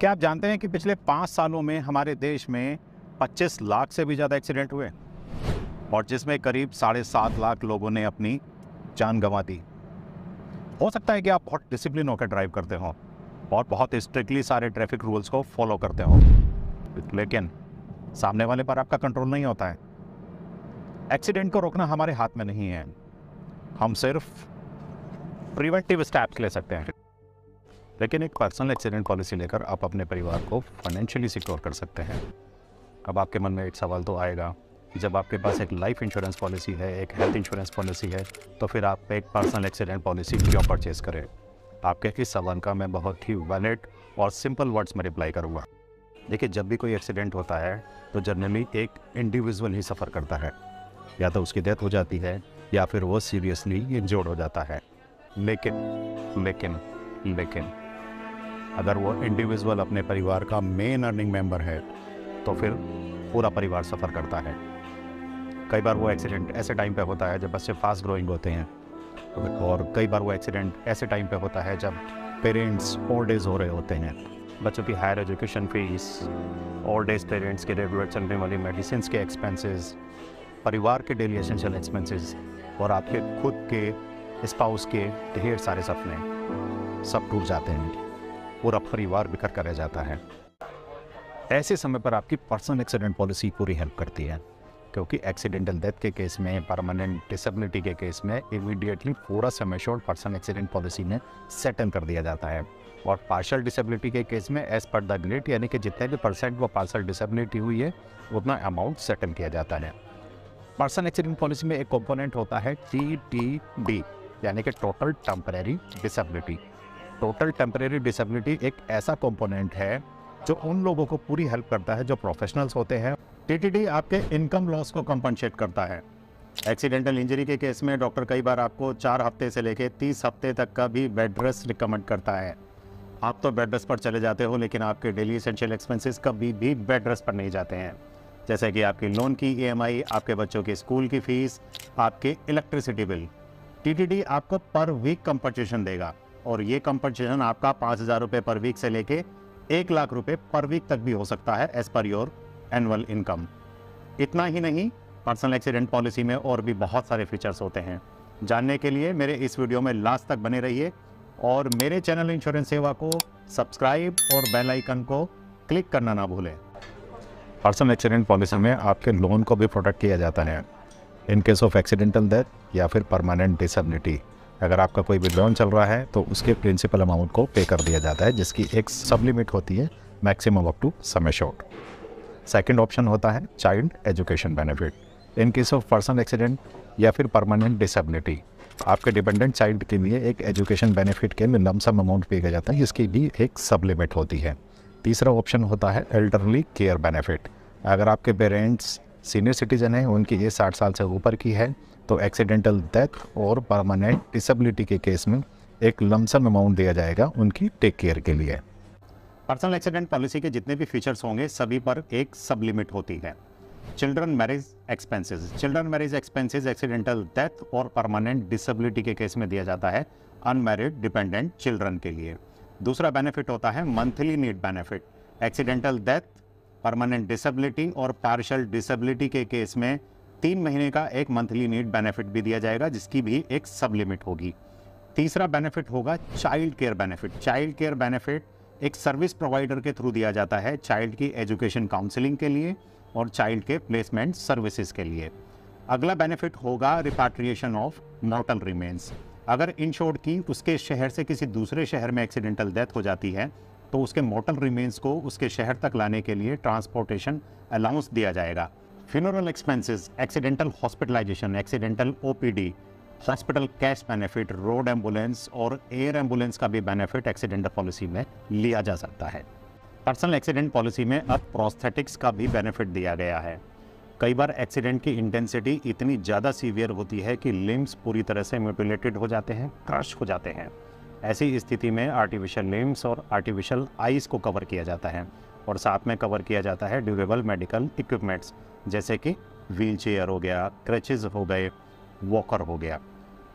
क्या आप जानते हैं कि पिछले 5 सालों में हमारे देश में 25 लाख से भी ज़्यादा एक्सीडेंट हुए और जिसमें करीब 7.5 लाख लोगों ने अपनी जान गंवा दी। हो सकता है कि आप बहुत डिसिप्लिन होकर ड्राइव करते हो और बहुत स्ट्रिक्टली सारे ट्रैफिक रूल्स को फॉलो करते हो, लेकिन सामने वाले पर आपका कंट्रोल नहीं होता है। एक्सीडेंट को रोकना हमारे हाथ में नहीं है, हम सिर्फ प्रिवेंटिव स्टेप्स ले सकते हैं। लेकिन एक पर्सनल एक्सीडेंट पॉलिसी लेकर आप अपने परिवार को फाइनेंशियली सिक्योर कर सकते हैं। अब आपके मन में एक सवाल तो आएगा कि जब आपके पास एक लाइफ इंश्योरेंस पॉलिसी है, एक हेल्थ इंश्योरेंस पॉलिसी है, तो फिर आप एक पर्सनल एक्सीडेंट पॉलिसी क्यों परचेज करें? आपके इस सवाल का मैं बहुत ही वैलिड और सिंपल वर्ड्स में रिप्लाई करूँगा। देखिए, जब भी कोई एक्सीडेंट होता है तो जनरली एक इंडिविजुअल ही सफ़र करता है, या तो उसकी डेथ हो जाती है या फिर वो सीरियसली इंजर्ड हो जाता है। लेकिन अगर वो इंडिविजुअल अपने परिवार का मेन अर्निंग मेंबर है तो फिर पूरा परिवार सफ़र करता है। कई बार वो एक्सीडेंट ऐसे टाइम पे होता है जब बच्चे फास्ट ग्रोइंग होते हैं, और कई बार वो एक्सीडेंट ऐसे टाइम पे होता है जब पेरेंट्स ओल्ड एज हो रहे होते हैं। बच्चों की higher education fees, old age parents के रेगुलर चलने वाली मेडिसिन के एक्सपेंसेस, परिवार के डेली एसेंशियल एक्सपेंसेस और आपके खुद के स्पाउस के ढेर सारे सपने सब टूट जाते हैं, पूरा परिवार बिखर कर रह जाता है। ऐसे समय पर आपकी पर्सनल एक्सीडेंट पॉलिसी पूरी हेल्प करती है, क्योंकि एक्सीडेंटल डेथ के केस में, परमानेंट डिसेबिलिटी के केस में इमीडिएटली पूरा sum assured personal accident policy में सेटल कर दिया जाता है। और पार्शियल डिसेबिलिटी के केस में एज पर द ग्रेड, यानी कि जितने भी परसेंट वो पार्शियल डिसेबिलिटी हुई है उतना अमाउंट सेटल किया जाता है। पर्सनल एक्सीडेंट पॉलिसी में एक कंपोनेंट होता है TTD, यानी कि total temporary disability. Total temporary disability एक ऐसा कंपोनेंट है जो उन लोगों को पूरी हेल्प करता है जो प्रोफेशनल्स होते हैं। TTD आपके इनकम लॉस को कंपनसेट करता है। एक्सीडेंटल इंजरी के केस में डॉक्टर कई बार आपको 4 हफ्ते से लेकर 30 हफ्ते तक का भी बेड रेस्ट रिकमेंड करता है। आप तो बेड रेस्ट पर चले जाते हो, लेकिन आपके डेली एसेंशियल एक्सपेंसेस कभी भी बेड रेस्ट पर नहीं जाते हैं, जैसे कि आपकी लोन की EMI, आपके बच्चों की स्कूल की फीस, आपके इलेक्ट्रिसिटी बिल। TTD आपको पर वीक कंपनसेशन देगा, और ये कंपनसेशन आपका 5,000 रुपये पर वीक से लेके 1 लाख रुपये पर वीक तक भी हो सकता है, as per your annual income. इतना ही नहीं, पर्सनल एक्सीडेंट पॉलिसी में और भी बहुत सारे फीचर्स होते हैं। जानने के लिए मेरे इस वीडियो में लास्ट तक बने रहिए और मेरे चैनल इंश्योरेंस सेवा को सब्सक्राइब और बेल आइकन को क्लिक करना ना भूलें। पर्सनल एक्सीडेंट पॉलिसी में आपके लोन को भी प्रोटेक्ट किया जाता है in case of accidental death या फिर परमानेंट डिसेबिलिटी। अगर आपका कोई भी लोन चल रहा है तो उसके प्रिंसिपल अमाउंट को पे कर दिया जाता है, जिसकी एक सब लिमिट होती है, maximum up to sum assured. Second option होता है child education benefit. In case of personal accident या फिर परमानेंट डिसेबिलिटी, आपके डिपेंडेंट चाइल्ड के लिए एक एजुकेशन बेनिफिट के लमसम अमाउंट पे किया जाता है, जिसकी भी एक सब लिमिट होती है। तीसरा ऑप्शन होता है एल्डरली केयर बेनिफिट। अगर आपके पेरेंट्स सीनियर सिटीजन हैं, उनकी एज 60 साल से ऊपर की है, तो एक्सीडेंटल डेथ और परमानेंट डिसेबिलिटी के केस में एक लमसम अमाउंट दिया जाएगा उनकी टेक केयर के लिए। पर्सनल एक्सीडेंट पॉलिसी के जितने भी फीचर्स होंगे सभी पर एक सब लिमिट होती है। Children marriage expenses. Children marriage expenses accidental death और परमानेंट डिसेबिलिटी के केस में दिया जाता है अनमैरिड डिपेंडेंट चिल्ड्रन के लिए। दूसरा बेनिफिट होता है monthly need benefit. Accidental death, permanent disability और पार्शियल डिसेबिलिटी के केस में 3 महीने का एक मंथली नीड बेनिफिट भी दिया जाएगा, जिसकी भी एक सब लिमिट होगी। तीसरा बेनिफिट होगा child care benefit. Child care benefit एक सर्विस प्रोवाइडर के थ्रू दिया जाता है चाइल्ड की एजुकेशन काउंसलिंग के लिए और चाइल्ड के प्लेसमेंट सर्विसेज के लिए। अगला बेनिफिट होगा रिपाट्रिएशन ऑफ मॉर्टल रिमेन्स। अगर इंश्योर्ड की उसके शहर से किसी दूसरे शहर में एक्सीडेंटल डेथ हो जाती है तो उसके मॉर्टल रिमेन्स को उसके शहर तक लाने के लिए ट्रांसपोर्टेशन अलाउंस दिया जाएगा। Funeral expenses, accidental hospitalisation, accidental OPD, hospital cash benefit, road ambulance और एयर एम्बुलेंस का भी बेनिफिट एक्सीडेंटल पॉलिसी में लिया जा सकता है। पर्सनल एक्सीडेंट पॉलिसी में अब प्रोस्थेटिक्स का भी बेनिफिट दिया गया है। कई बार एक्सीडेंट की इंटेंसिटी इतनी ज़्यादा सीवियर होती है कि लिम्स पूरी तरह से म्यूटिलेटेड हो जाते हैं, क्रश हो जाते हैं। ऐसी स्थिति में आर्टिफिशियल लिम्स और आर्टिफिशियल आइज़ को कवर किया जाता है, और साथ में कवर किया जाता है ड्यूरेबल मेडिकल इक्विपमेंट्स, जैसे कि व्हील चेयर हो गया, क्रचेज हो गए, वॉकर हो गया।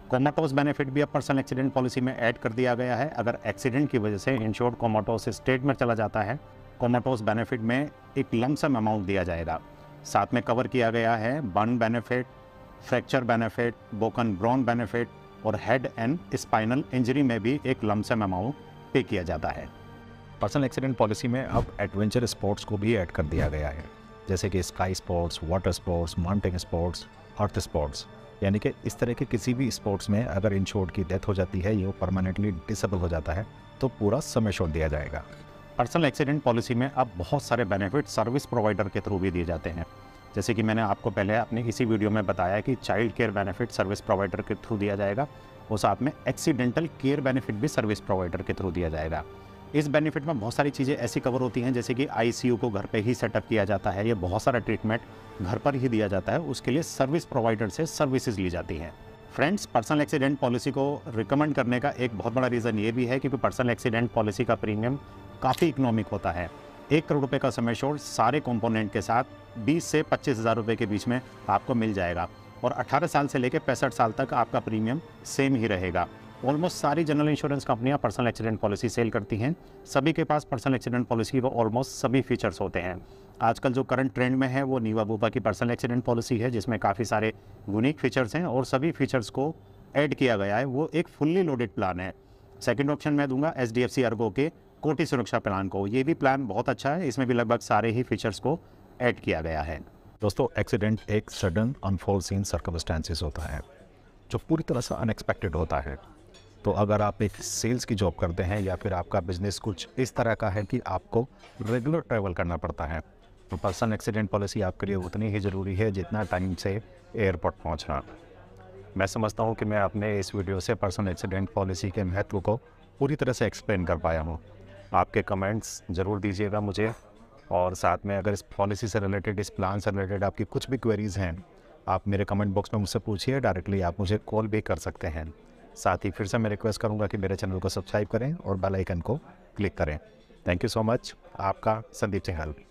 कोमाटोस बेनिफिट भी अब पर्सनल एक्सीडेंट पॉलिसी में ऐड कर दिया गया है। अगर एक्सीडेंट की वजह से इंश्योर्ड कोमाटोस स्टेट में चला जाता है, कोमाटोस बेनिफिट में एक लमसम अमाउंट दिया जाएगा। साथ में कवर किया गया है burn benefit, fracture benefit, broken bone benefit और हेड एंड स्पाइनल इंजरी में भी एक लमसम अमाउंट पे किया जाता है। पर्सनल एक्सीडेंट पॉलिसी में अब एडवेंचर स्पोर्ट्स को भी ऐड कर दिया गया है, जैसे कि sky sports, water sports, mountain sports, earth sports. यानी कि इस तरह के किसी भी स्पोर्ट्स में अगर इंश्योर्ड की डेथ हो जाती है, ये परमानेंटली डिसेबल हो जाता है, तो पूरा सम एश्योर्ड दिया जाएगा। पर्सनल एक्सीडेंट पॉलिसी में अब बहुत सारे बेनिफिट सर्विस प्रोवाइडर के थ्रू भी दिए जाते हैं। जैसे कि मैंने आपको पहले अपने इसी वीडियो में बताया कि child care benefit service provider के थ्रू दिया जाएगा और साथ में एक्सीडेंटल केयर बेनिफिट भी सर्विस प्रोवाइडर के थ्रू दिया जाएगा। इस बेनिफिट में बहुत सारी चीज़ें ऐसी कवर होती हैं, जैसे कि आईसीयू को घर पे ही सेटअप किया जाता है, ये बहुत सारा ट्रीटमेंट घर पर ही दिया जाता है, उसके लिए सर्विस प्रोवाइडर से सर्विसेज ली जाती हैं। फ्रेंड्स, पर्सनल एक्सीडेंट पॉलिसी को रिकमेंड करने का एक बहुत बड़ा रीज़न ये भी है कि पर्सनल एक्सीडेंट पॉलिसी का प्रीमियम काफ़ी इकोनॉमिक होता है। 1 करोड़ रुपये का सम एश्योर्ड सारे कंपोनेंट के साथ 20 से 25,000 रुपये के बीच में आपको मिल जाएगा और 18 साल से लेकर 65 साल तक आपका प्रीमियम सेम ही रहेगा। ऑलमोस्ट सारी जनरल इंश्योरेंस कंपनियां पर्सनल एक्सीडेंट पॉलिसी सेल करती हैं। सभी के पास पर्सनल एक्सीडेंट पॉलिसी वो ऑलमोस्ट सभी फीचर्स होते हैं। आजकल जो करंट ट्रेंड में है वो नीवा बूपा की पर्सनल एक्सीडेंट पॉलिसी है, जिसमें काफ़ी सारे यूनिक फीचर्स हैं और सभी फीचर्स को ऐड किया गया है। वो एक फुल्ली लोडेड प्लान है। सेकेंड ऑप्शन मैं दूंगा HDFC अर्गो के कोटि सुरक्षा प्लान को। ये भी प्लान बहुत अच्छा है, इसमें भी लगभग सारे ही फीचर्स को ऐड किया गया है। दोस्तों, एक्सीडेंट एक सडन अनफोर्सीन सर्कमस्टेंसेस होता है जो पूरी तरह से अनएक्सपेक्टेड होता है। तो अगर आप एक सेल्स की जॉब करते हैं या फिर आपका बिजनेस कुछ इस तरह का है कि आपको रेगुलर ट्रैवल करना पड़ता है, तो पर्सनल एक्सीडेंट पॉलिसी आपके लिए उतनी ही ज़रूरी है जितना टाइम से एयरपोर्ट पहुंचना। मैं समझता हूं कि मैं अपने इस वीडियो से पर्सनल एक्सीडेंट पॉलिसी के महत्व को पूरी तरह से एक्सप्लेन कर पाया हूं। आपके कमेंट्स ज़रूर दीजिएगा मुझे, और साथ में अगर इस पॉलिसी से रिलेटेड, इस प्लान से रिलेटेड आपकी कुछ भी क्वेरीज़ हैं, आप मेरे कमेंट बॉक्स में मुझसे पूछिए। डायरेक्टली आप मुझे कॉल भी कर सकते हैं। साथ ही फिर से मैं रिक्वेस्ट करूंगा कि मेरे चैनल को सब्सक्राइब करें और बेल आइकन को क्लिक करें। Thank you so much. आपका संदीप सिंघल।